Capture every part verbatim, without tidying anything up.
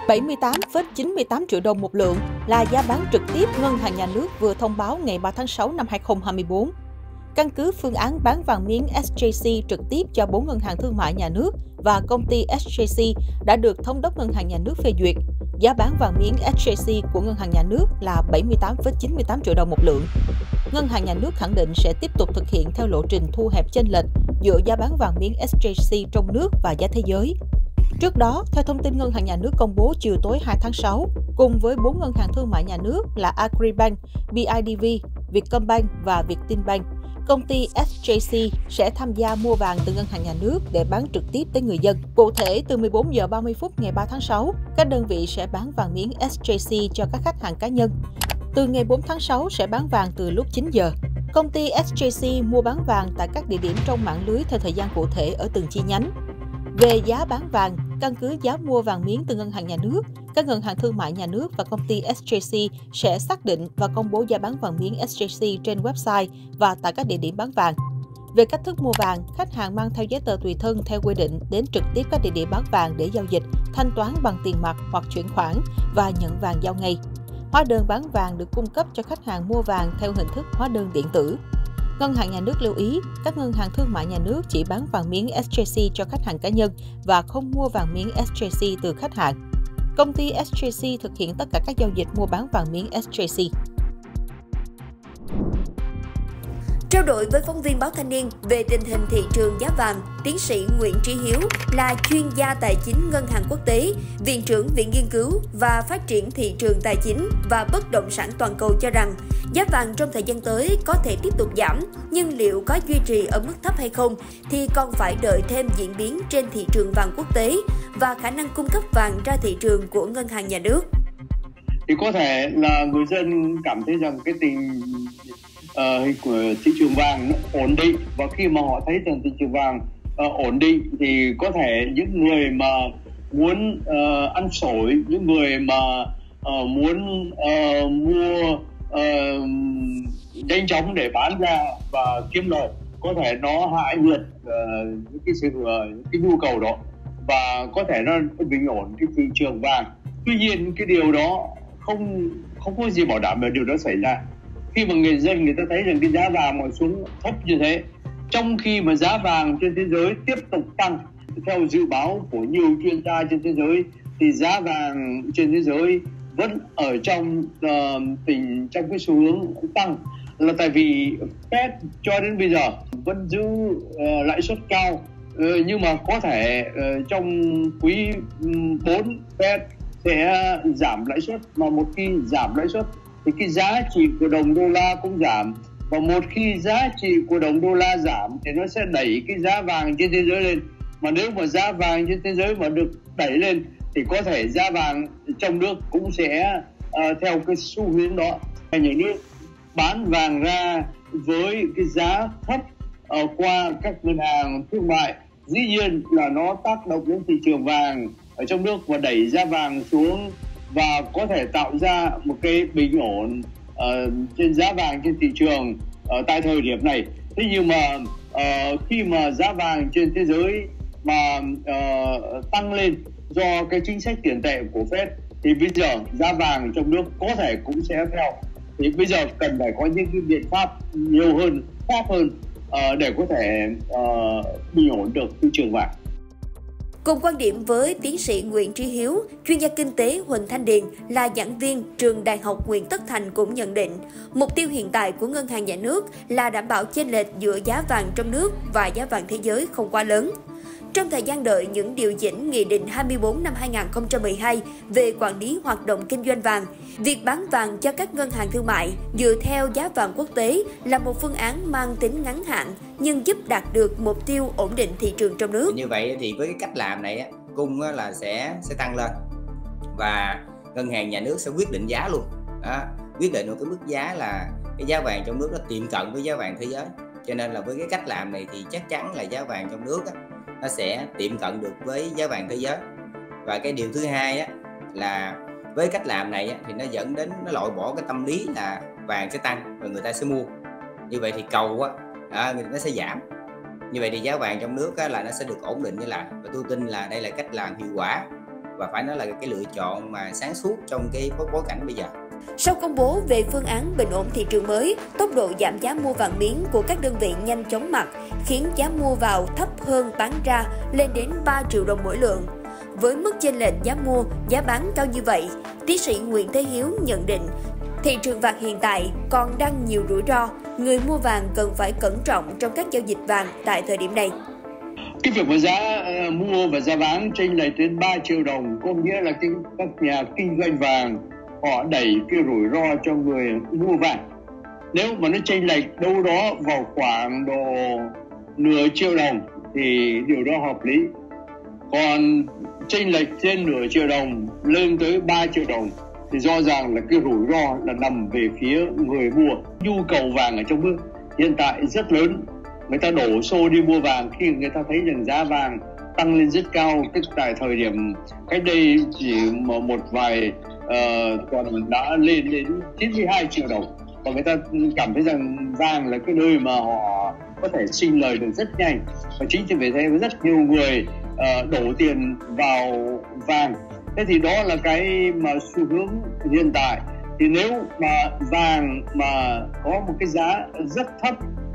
bảy mươi tám phẩy chín mươi tám triệu đồng một lượng là giá bán trực tiếp Ngân hàng Nhà nước vừa thông báo ngày ba tháng sáu năm hai nghìn không trăm hai mươi tư. Căn cứ phương án bán vàng miếng ét gi xê trực tiếp cho bốn ngân hàng thương mại nhà nước và công ty ét gi xê đã được Thống đốc Ngân hàng Nhà nước phê duyệt, giá bán vàng miếng ét gi xê của Ngân hàng Nhà nước là bảy mươi tám phẩy chín mươi tám triệu đồng một lượng. Ngân hàng Nhà nước khẳng định sẽ tiếp tục thực hiện theo lộ trình thu hẹp chênh lệch giữa giá bán vàng miếng ét gi xê trong nước và giá thế giới. Trước đó, theo thông tin Ngân hàng Nhà nước công bố chiều tối hai tháng sáu, cùng với bốn ngân hàng thương mại nhà nước là Agribank, bê i đê vê, Vietcombank và Vietinbank, công ty ét gi xê sẽ tham gia mua vàng từ Ngân hàng Nhà nước để bán trực tiếp tới người dân. Cụ thể, từ mười bốn giờ ba mươi phút ngày ba tháng sáu, các đơn vị sẽ bán vàng miếng ét gi xê cho các khách hàng cá nhân. Từ ngày bốn tháng sáu sẽ bán vàng từ lúc chín giờ. Công ty ét gi xê mua bán vàng tại các địa điểm trong mạng lưới theo thời gian cụ thể ở từng chi nhánh. Về giá bán vàng, căn cứ giá mua vàng miếng từ Ngân hàng Nhà nước, các ngân hàng thương mại nhà nước và công ty ét gi xê sẽ xác định và công bố giá bán vàng miếng ét gi xê trên website và tại các địa điểm bán vàng. Về cách thức mua vàng, khách hàng mang theo giấy tờ tùy thân theo quy định đến trực tiếp các địa điểm bán vàng để giao dịch, thanh toán bằng tiền mặt hoặc chuyển khoản và nhận vàng giao ngay. Hóa đơn bán vàng được cung cấp cho khách hàng mua vàng theo hình thức hóa đơn điện tử. Ngân hàng Nhà nước lưu ý, các ngân hàng thương mại nhà nước chỉ bán vàng miếng ét gi xê cho khách hàng cá nhân và không mua vàng miếng ét gi xê từ khách hàng. Công ty ét gi xê thực hiện tất cả các giao dịch mua bán vàng miếng ét gi xê. Trao đổi với phóng viên Báo Thanh niên về tình hình thị trường giá vàng, tiến sĩ Nguyễn Trí Hiếu là chuyên gia tài chính ngân hàng quốc tế, viện trưởng Viện Nghiên cứu và Phát triển thị trường tài chính và bất động sản toàn cầu cho rằng giá vàng trong thời gian tới có thể tiếp tục giảm, nhưng liệu có duy trì ở mức thấp hay không thì còn phải đợi thêm diễn biến trên thị trường vàng quốc tế và khả năng cung cấp vàng ra thị trường của ngân hàng nhà nước. Thì có thể là người dân cảm thấy rằng cái tình uh, của thị trường vàng nó ổn định, và khi mà họ thấy rằng thị trường vàng uh, ổn định thì có thể những người mà muốn uh, ăn xổi, những người mà uh, muốn uh, mua uh, nhanh chóng để bán ra và kiếm lời, có thể nó hạ nhiệt uh, những cái sự uh, cái nhu cầu đó và có thể nó bình ổn cái thị trường vàng. Tuy nhiên cái điều đó không không có gì bảo đảm là điều đó xảy ra. Khi mà người dân người ta thấy rằng cái giá vàng mà xuống thấp như thế, trong khi mà giá vàng trên thế giới tiếp tục tăng, theo dự báo của nhiều chuyên gia trên thế giới thì giá vàng trên thế giới vẫn ở trong uh, tình trong cái xu hướng tăng, là tại vì Fed cho đến bây giờ vẫn giữ uh, lãi suất cao, uh, nhưng mà có thể uh, trong quý bốn Fed sẽ giảm lãi suất, mà một khi giảm lãi suất thì cái giá trị của đồng đô la cũng giảm, và một khi giá trị của đồng đô la giảm thì nó sẽ đẩy cái giá vàng trên thế giới lên. Mà nếu mà giá vàng trên thế giới mà được đẩy lên thì có thể giá vàng trong nước cũng sẽ uh, theo cái xu hướng đó. Nhà nước bán vàng ra với cái giá thấp uh, qua các ngân hàng thương mại, dĩ nhiên là nó tác động đến thị trường vàng ở trong nước và đẩy giá vàng xuống, và có thể tạo ra một cái bình ổn uh, trên giá vàng trên thị trường uh, tại thời điểm này. Thế nhưng mà uh, khi mà giá vàng trên thế giới mà uh, tăng lên do cái chính sách tiền tệ của Fed thì bây giờ giá vàng trong nước có thể cũng sẽ theo. Thì bây giờ cần phải có những cái biện pháp nhiều hơn, khác hơn uh, để có thể uh, bình ổn được thị trường vàng. Cùng quan điểm với tiến sĩ Nguyễn Trí Hiếu, chuyên gia kinh tế Huỳnh Thanh Điền là giảng viên trường Đại học Nguyễn Tất Thành cũng nhận định, mục tiêu hiện tại của ngân hàng nhà nước là đảm bảo chênh lệch giữa giá vàng trong nước và giá vàng thế giới không quá lớn. Trong thời gian đợi những điều chỉnh Nghị định hai mươi tư năm hai nghìn không trăm mười hai về quản lý hoạt động kinh doanh vàng, việc bán vàng cho các ngân hàng thương mại dựa theo giá vàng quốc tế là một phương án mang tính ngắn hạn nhưng giúp đạt được mục tiêu ổn định thị trường trong nước. Như vậy thì với cái cách làm này, cung là sẽ sẽ tăng lên và ngân hàng nhà nước sẽ quyết định giá luôn. Đó, quyết định một cái mức giá là cái giá vàng trong nước nó tiệm cận với giá vàng thế giới. Cho nên là với cái cách làm này thì chắc chắn là giá vàng trong nước á, nó sẽ tiệm cận được với giá vàng thế giới. Và cái điều thứ hai á, là với cách làm này á, thì nó dẫn đến nó loại bỏ cái tâm lý là vàng sẽ tăng và người ta sẽ mua. Như vậy thì cầu á, à, nó sẽ giảm. Như vậy thì giá vàng trong nước á, là nó sẽ được ổn định như lại. Và tôi tin là đây là cách làm hiệu quả và phải nói là cái lựa chọn mà sáng suốt trong cái bối cảnh bây giờ. Sau công bố về phương án bình ổn thị trường mới, tốc độ giảm giá mua vàng miếng của các đơn vị nhanh chóng mặt khiến giá mua vào thấp hơn bán ra lên đến ba triệu đồng mỗi lượng. Với mức chênh lệch giá mua, giá bán cao như vậy, tiến sĩ Nguyễn Thế Hiếu nhận định thị trường vàng hiện tại còn đang nhiều rủi ro, người mua vàng cần phải cẩn trọng trong các giao dịch vàng tại thời điểm này. Cái việc mà giá uh, mua và giá bán chênh lệch đến ba triệu đồng có nghĩa là cái, các nhà kinh doanh vàng họ đẩy cái rủi ro cho người mua vàng. Nếu mà nó chênh lệch đâu đó vào khoảng độ nửa triệu đồng thì điều đó hợp lý. Còn chênh lệch trên nửa triệu đồng lên tới ba triệu đồng thì rõ ràng là cái rủi ro là nằm về phía người mua. Nhu cầu vàng ở trong nước hiện tại rất lớn. Người ta đổ xô đi mua vàng khi người ta thấy rằng giá vàng tăng lên rất cao. Cái tại thời điểm cách đây chỉ một vài uh, còn đã lên đến chín mươi hai triệu đồng. Và người ta cảm thấy rằng vàng là cái nơi mà họ có thể sinh lời được rất nhanh. Và chính vì thế rất nhiều người uh, đổ tiền vào vàng. Thế thì đó là cái mà xu hướng hiện tại. Thì nếu mà vàng mà có một cái giá rất thấp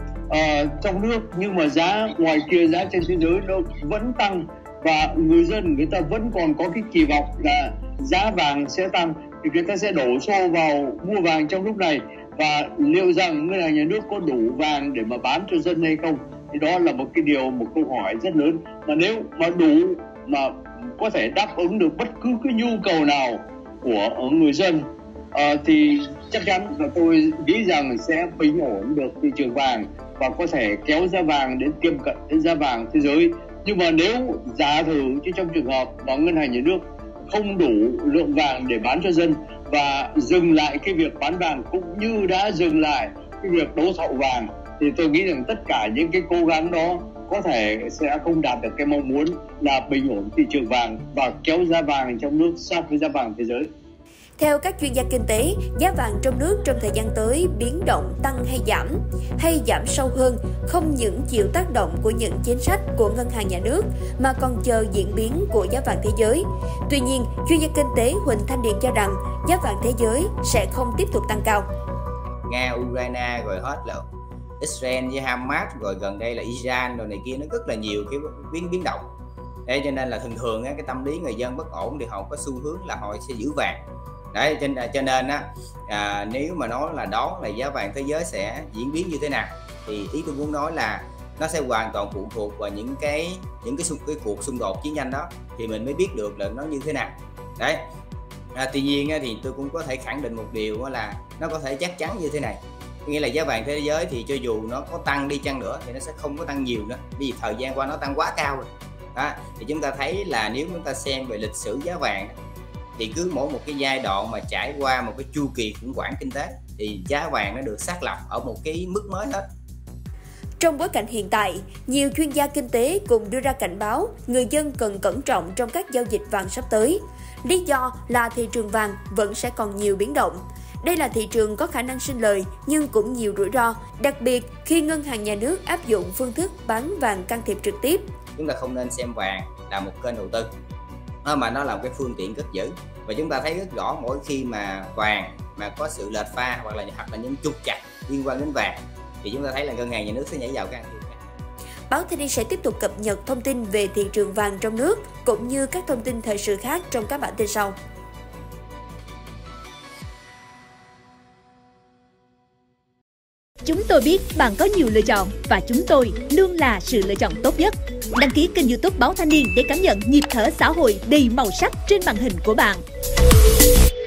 uh, trong nước nhưng mà giá ngoài kia, giá trên thế giới nó vẫn tăng và người dân người ta vẫn còn có cái kỳ vọng là giá vàng sẽ tăng thì người ta sẽ đổ xô vào mua vàng trong lúc này. Và liệu rằng ngân hàng nhà nước có đủ vàng để mà bán cho dân hay không thì đó là một cái điều, một câu hỏi rất lớn. Mà nếu mà đủ mà có thể đáp ứng được bất cứ cái nhu cầu nào của người dân à, thì chắc chắn là tôi nghĩ rằng sẽ bình ổn được thị trường vàng và có thể kéo giá vàng đến tiệm cận đến giá vàng thế giới. Nhưng mà nếu giả thử chứ trong trường hợp mà ngân hàng nhà nước không đủ lượng vàng để bán cho dân và dừng lại cái việc bán vàng cũng như đã dừng lại cái việc đấu thầu vàng thì tôi nghĩ rằng tất cả những cái cố gắng đó có thể sẽ không đạt được cái mong muốn là bình ổn thị trường vàng và kéo giá vàng trong nước sát với giá vàng thế giới. Theo các chuyên gia kinh tế, giá vàng trong nước trong thời gian tới biến động tăng hay giảm, hay giảm sâu hơn không những chịu tác động của những chính sách của ngân hàng nhà nước mà còn chờ diễn biến của giá vàng thế giới. Tuy nhiên, chuyên gia kinh tế Huỳnh Thanh Điền cho rằng giá vàng thế giới sẽ không tiếp tục tăng cao. Nga, Ukraine rồi hết là Israel với Hamas rồi gần đây là Iran rồi này kia, nó rất là nhiều cái biến biến động. Thế cho nên là thường thường cái tâm lý người dân bất ổn thì họ có xu hướng là họ sẽ giữ vàng. Đấy, cho, cho nên á à, nếu mà nói là đó là giá vàng thế giới sẽ diễn biến như thế nào thì ý tôi muốn nói là nó sẽ hoàn toàn phụ thuộc vào những cái những cái, cái cuộc xung đột chiến tranh đó thì mình mới biết được là nó như thế nào. Đấy. À, tuy nhiên á, thì tôi cũng có thể khẳng định một điều là nó có thể chắc chắn như thế này, nghĩa là giá vàng thế giới thì cho dù nó có tăng đi chăng nữa thì nó sẽ không có tăng nhiều nữa, vì thời gian qua nó tăng quá cao rồi. Đó, thì chúng ta thấy là nếu chúng ta xem về lịch sử giá vàng thì cứ mỗi một cái giai đoạn mà trải qua một cái chu kỳ khủng hoảng kinh tế thì giá vàng nó được xác lập ở một cái mức mới hết. Trong bối cảnh hiện tại, nhiều chuyên gia kinh tế cùng đưa ra cảnh báo người dân cần cẩn trọng trong các giao dịch vàng sắp tới. Lý do là thị trường vàng vẫn sẽ còn nhiều biến động. Đây là thị trường có khả năng sinh lời nhưng cũng nhiều rủi ro, đặc biệt khi ngân hàng nhà nước áp dụng phương thức bán vàng can thiệp trực tiếp. Chúng ta không nên xem vàng là một kênh đầu tư, mà nó là một cái phương tiện cất giữ. Và chúng ta thấy rất rõ mỗi khi mà vàng mà có sự lệch pha hoặc là hoặc là những trục trặc liên quan đến vàng thì chúng ta thấy là ngân hàng nhà nước sẽ nhảy vào can thiệp. Báo Thanh niên sẽ tiếp tục cập nhật thông tin về thị trường vàng trong nước cũng như các thông tin thời sự khác trong các bản tin sau. Chúng tôi biết bạn có nhiều lựa chọn và chúng tôi luôn là sự lựa chọn tốt nhất. Đăng ký kênh YouTube Báo Thanh niên để cảm nhận nhịp thở xã hội đầy màu sắc trên màn hình của bạn.